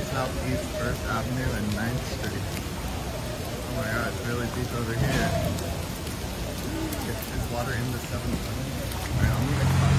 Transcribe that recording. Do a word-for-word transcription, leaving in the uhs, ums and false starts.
Southeast First Avenue and ninth Street. Oh my god, it's really deep over here. Is, is water in the seven eleven? Alright, I'm gonna